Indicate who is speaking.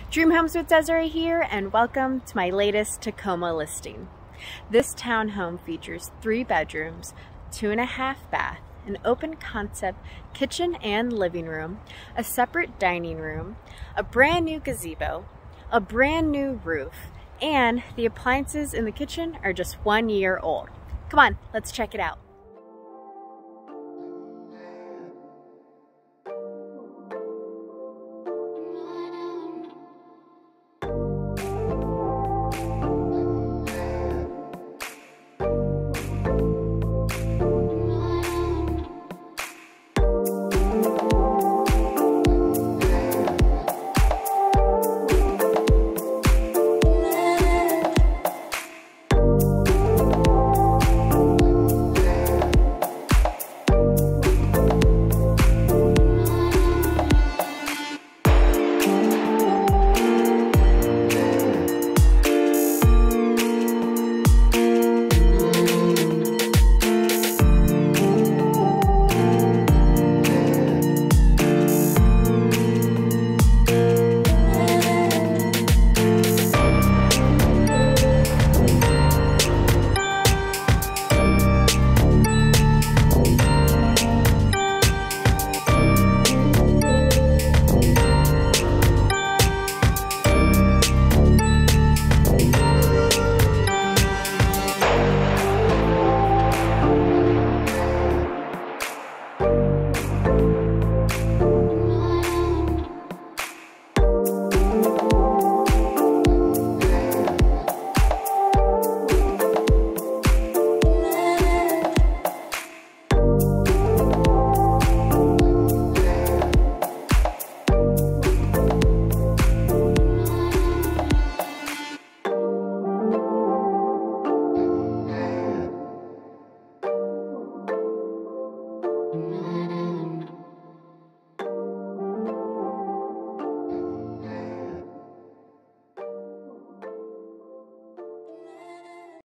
Speaker 1: Dream Homes with Desiree here, and welcome to my latest Tacoma listing. This townhome features 3 bedrooms, 2.5 bath, an open concept kitchen and living room, a separate dining room, a brand new gazebo, a brand new roof, and the appliances in the kitchen are just 1 year old. Come on, let's check it out.